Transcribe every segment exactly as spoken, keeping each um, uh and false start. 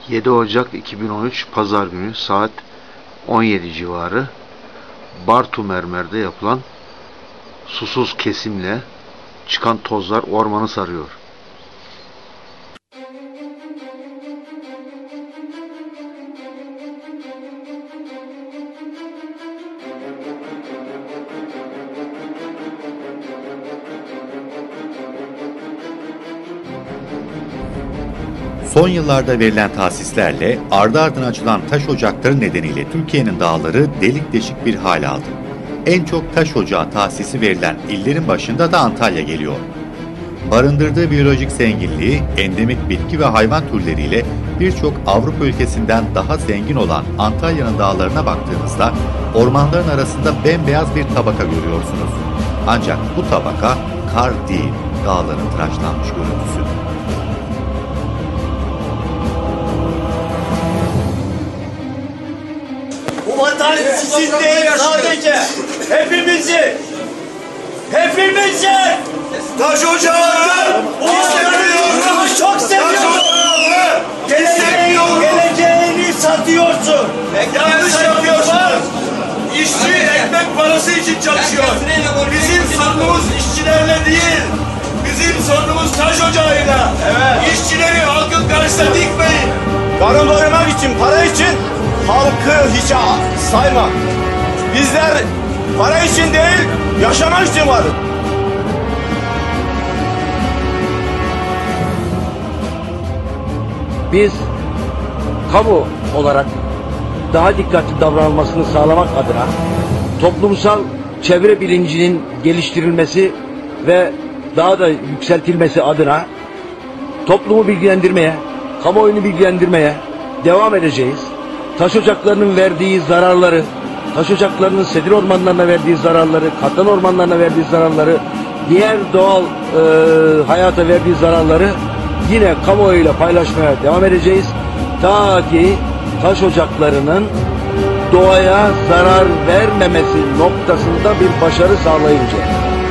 yedi Ocak iki bin on üç Pazar günü saat on yedi civarı Bartu Mermer'de yapılan susuz kesimle çıkan tozlar ormanı sarıyor. Son yıllarda verilen tahsislerle ardı ardına açılan taş ocakları nedeniyle Türkiye'nin dağları delik deşik bir hal aldı. En çok taş ocağı tahsisi verilen illerin başında da Antalya geliyor. Barındırdığı biyolojik zenginliği, endemik bitki ve hayvan türleriyle birçok Avrupa ülkesinden daha zengin olan Antalya'nın dağlarına baktığınızda ormanların arasında bembeyaz bir tabaka görüyorsunuz. Ancak bu tabaka kar değil, dağların tıraşlanmış görüntüsü. Bu vatan sizin değil sadece, hepimizi, hepimizi taş ocağını istemiyoruz, çok seviyoruz. Geleceğini, geleceğini satıyorsun. Yanlış yapıyorsun. İşçi ekmek parası için çalışıyor. Bizim sorunumuz işçilerle değil. Bizim sorunumuz taş ocağıyla. Evet. İşçileri halkın karşısına dikmeyin. Karın doyurmak için, para için halkı hiç sayma. Bizler para için değil, yaşamak için varız. Biz kamu olarak daha dikkatli davranılmasını sağlamak adına toplumsal çevre bilincinin geliştirilmesi ve daha da yükseltilmesi adına toplumu bilgilendirmeye, kamuoyunu bilgilendirmeye devam edeceğiz. Taş ocaklarının verdiği zararları, taş ocaklarının sedir ormanlarına verdiği zararları, katlan ormanlarına verdiği zararları, diğer doğal e, hayata verdiği zararları yine kamuoyuyla paylaşmaya devam edeceğiz. Ta ki taş ocaklarının doğaya zarar vermemesi noktasında bir başarı sağlayıncaya.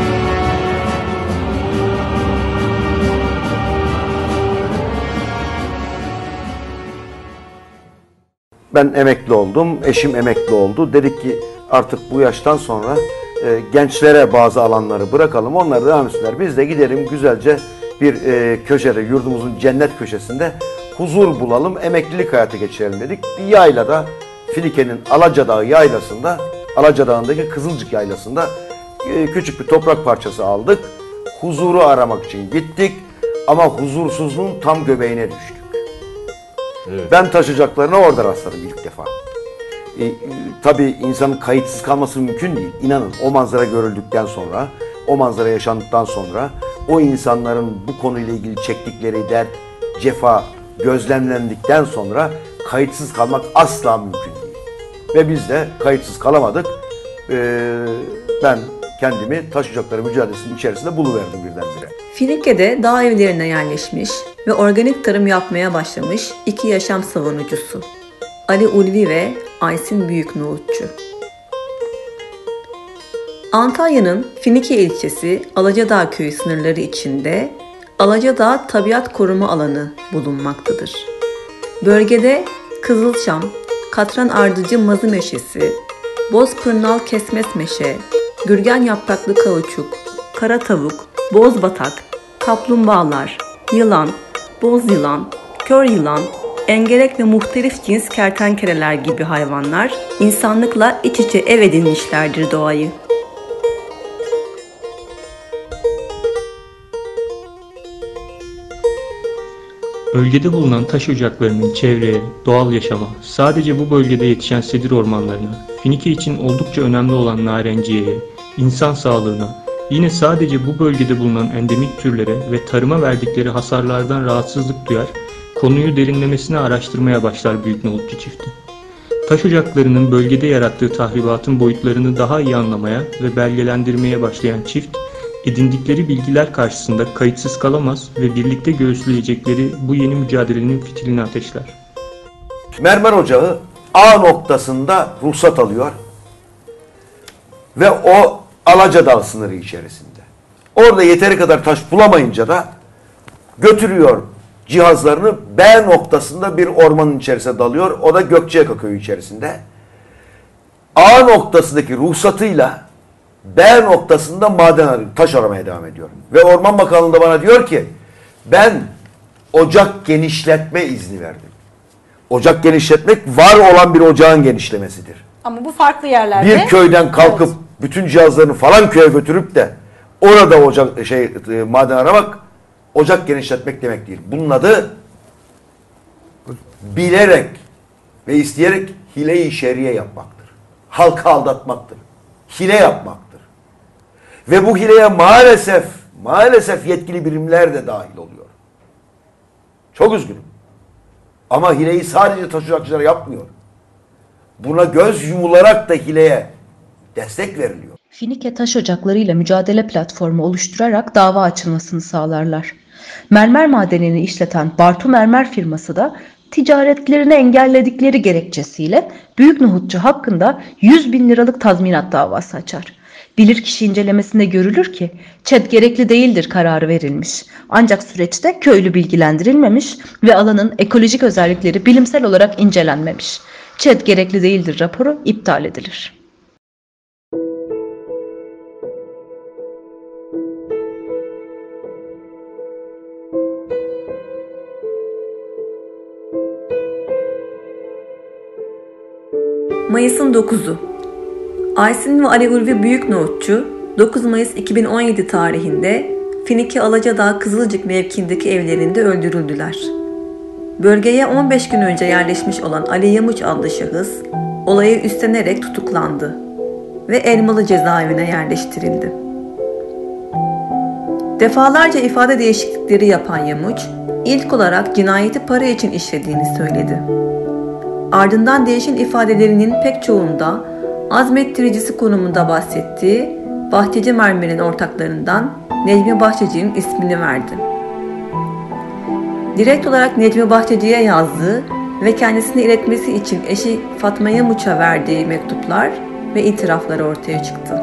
Ben emekli oldum, eşim emekli oldu. Dedik ki artık bu yaştan sonra e, gençlere bazı alanları bırakalım, onları devam etsinler. Biz de gidelim güzelce bir e, köşede, yurdumuzun cennet köşesinde huzur bulalım, emeklilik hayatı geçirelim dedik. Bir yaylada, Finike'nin Alacadağı yaylasında, Alacadağı'ndaki Kızılcık yaylasında e, küçük bir toprak parçası aldık. Huzuru aramak için gittik ama huzursuzluğun tam göbeğine düştük. Evet. Ben taş ocaklarına orada rastladım ilk defa. E, e, tabii insanın kayıtsız kalması mümkün değil. İnanın o manzara görüldükten sonra, o manzara yaşandıktan sonra, o insanların bu konuyla ilgili çektikleri dert, cefa gözlemlendikten sonra kayıtsız kalmak asla mümkün değil. Ve biz de kayıtsız kalamadık. Ee, ben kendimi taş ocakları mücadelesinin içerisinde buluverdim birdenbire. Finike'de dağ evlerine yerleşmiş ve organik tarım yapmaya başlamış iki yaşam savunucusu. Ali Ulvi ve Aysin Büyüknohutçu. Antalya'nın Finike ilçesi Alacadağ köyü sınırları içinde Alacadağ Tabiat Koruma Alanı bulunmaktadır. Bölgede Kızılçam, Katran Ardıcı Mazı Meşesi, Bozpırnal Kesmez Meşe, Gürgen Yapraklı Kauçuk, Kara Tavuk, Bozbatak, Kaplumbağalar, Yılan, Boz Yılan, Kör Yılan, engerek ve muhtelif cins kertenkeleler gibi hayvanlar insanlıkla iç içe ev edinmişlerdir doğayı. Bölgede bulunan taş ocaklarının çevreye, doğal yaşama, sadece bu bölgede yetişen sedir ormanlarına, Finike için oldukça önemli olan narenciyeye, insan sağlığına, yine sadece bu bölgede bulunan endemik türlere ve tarıma verdikleri hasarlardan rahatsızlık duyar, konuyu derinlemesine araştırmaya başlar Büyüknohutçu çifti. Taş ocaklarının bölgede yarattığı tahribatın boyutlarını daha iyi anlamaya ve belgelendirmeye başlayan çift, edindikleri bilgiler karşısında kayıtsız kalamaz ve birlikte göğüsleyecekleri bu yeni mücadelenin fitilini ateşler. Mermer ocağı A noktasında ruhsat alıyor ve o Alacadağ sınırı içerisinde. Orada yeteri kadar taş bulamayınca da götürüyor cihazlarını B noktasında bir ormanın içerisine dalıyor. O da Gökçeaka köyü içerisinde. A noktasındaki ruhsatıyla B noktasında maden taş aramaya devam ediyor. Ve Orman Bakanlığı da bana diyor ki ben ocak genişletme izni verdim. Ocak genişletmek var olan bir ocağın genişlemesidir. Ama bu farklı yerlerde. Bir köyden kalkıp evet. bütün cihazlarını falan köye götürüp de orada ocak şey maden aramak ocak genişletmek demek değil. Bunun adı bilerek ve isteyerek hile-i şer'iye yapmaktır. Halkı aldatmaktır. Hile yapmaktır. Ve bu hileye maalesef maalesef yetkili birimler de dahil oluyor. Çok üzgünüm. Ama hileyi sadece taş ocakçılara yapmıyor. Buna göz yumularak da hileye destek veriliyor. Finike Taş Ocakları ile mücadele platformu oluşturarak dava açılmasını sağlarlar. Mermer madenini işleten Bartu Mermer firması da ticaretlerini engelledikleri gerekçesiyle Büyük Nohutçu hakkında yüz bin liralık tazminat davası açar. Bilirkişi incelemesinde görülür ki ÇED gerekli değildir kararı verilmiş. Ancak süreçte köylü bilgilendirilmemiş ve alanın ekolojik özellikleri bilimsel olarak incelenmemiş. ÇED gerekli değildir raporu iptal edilir. Mayıs'ın dokuzu. Aysin ve Ali Ulvi Büyük Nohutçu dokuz Mayıs iki bin on yedi tarihinde Finike Alacadağ Kızılcık mevkiindeki evlerinde öldürüldüler. Bölgeye on beş gün önce yerleşmiş olan Ali Yamuç adlı şahıs olayı üstlenerek tutuklandı ve Elmalı cezaevine yerleştirildi. Defalarca ifade değişiklikleri yapan Yamuç ilk olarak cinayeti para için işlediğini söyledi. Ardından değişen ifadelerinin pek çoğunda azmettiricisi konumunda bahsettiği Bahçeci Mermer'in ortaklarından Necmi Bahçeci'nin ismini verdi. Direkt olarak Necmi Bahçeci'ye yazdığı ve kendisine iletmesi için eşi Fatma Yamuç'a verdiği mektuplar ve itirafları ortaya çıktı.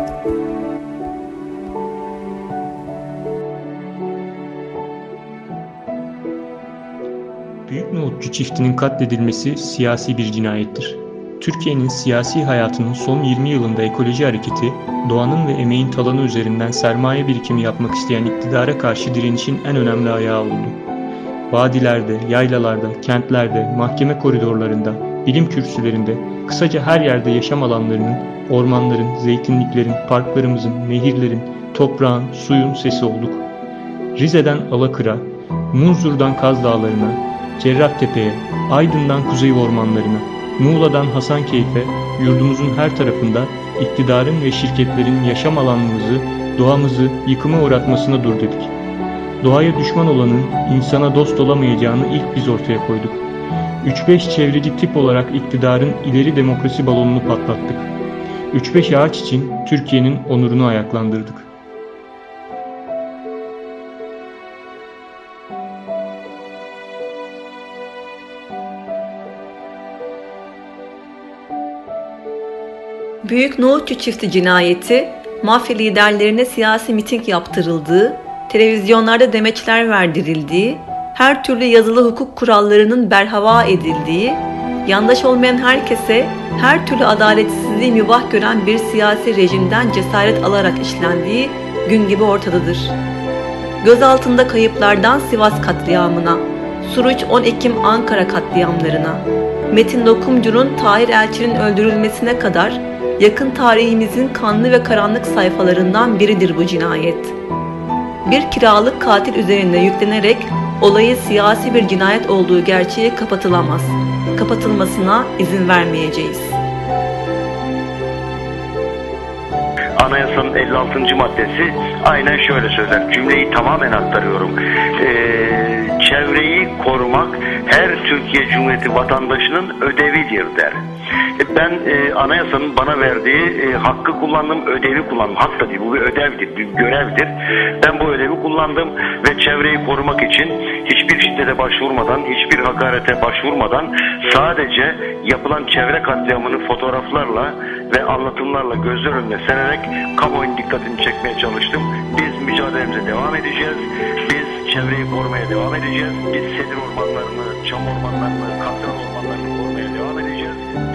Büyük Nohutçu çiftinin katledilmesi siyasi bir cinayettir. Türkiye'nin siyasi hayatının son yirmi yılında ekoloji hareketi, doğanın ve emeğin talanı üzerinden sermaye birikimi yapmak isteyen iktidara karşı direnişin en önemli ayağı oldu. Vadilerde, yaylalarda, kentlerde, mahkeme koridorlarında, bilim kürsülerinde, kısaca her yerde yaşam alanlarının, ormanların, zeytinliklerin, parklarımızın, nehirlerin, toprağın, suyun sesi olduk. Rize'den Alakır'a, Munzur'dan Kaz Dağları'na, Cerrahtepe'ye, Aydın'dan Kuzey ormanlarına, Muğla'dan Hasankeyf'e, yurdumuzun her tarafında iktidarın ve şirketlerin yaşam alanımızı, doğamızı yıkıma uğratmasına dur dedik. Doğaya düşman olanın insana dost olamayacağını ilk biz ortaya koyduk. üç beş çevreci tip olarak iktidarın ileri demokrasi balonunu patlattık. üç beş ağaç için Türkiye'nin onurunu ayaklandırdık. Büyük Nohutçu çifti cinayeti, mafya liderlerine siyasi miting yaptırıldığı, televizyonlarda demeçler verdirildiği, her türlü yazılı hukuk kurallarının berhava edildiği, yandaş olmayan herkese her türlü adaletsizliği mübah gören bir siyasi rejimden cesaret alarak işlendiği gün gibi ortadadır. Gözaltında kayıplardan Sivas katliamına, Suruç on Ekim Ankara katliamlarına, Metin Dokumcu'nun Tahir Elçi'nin öldürülmesine kadar yakın tarihimizin kanlı ve karanlık sayfalarından biridir bu cinayet. Bir kiralık katil üzerinde yüklenerek olayı siyasi bir cinayet olduğu gerçeği kapatılamaz. Kapatılmasına izin vermeyeceğiz. Anayasanın elli altıncı maddesi aynen şöyle söyler. Cümleyi tamamen aktarıyorum. Ee, çevreyi korumak her Türkiye Cumhuriyeti vatandaşının ödevidir der. Ben e, anayasanın bana verdiği e, hakkı kullandım, ödevi kullandım. Hak da değil, bu bir ödevdir, bir görevdir. Ben bu ödevi kullandım ve çevreyi korumak için hiçbir şiddete başvurmadan, hiçbir hakarete başvurmadan sadece yapılan çevre katliamını fotoğraflarla ve anlatımlarla gözler önüne sererek kamuoyunun dikkatini çekmeye çalıştım. Biz mücadelemize devam edeceğiz. Biz çevreyi korumaya devam edeceğiz. Biz sedir ormanlarını, çam ormanlarını, katran ormanlarını korumaya devam edeceğiz.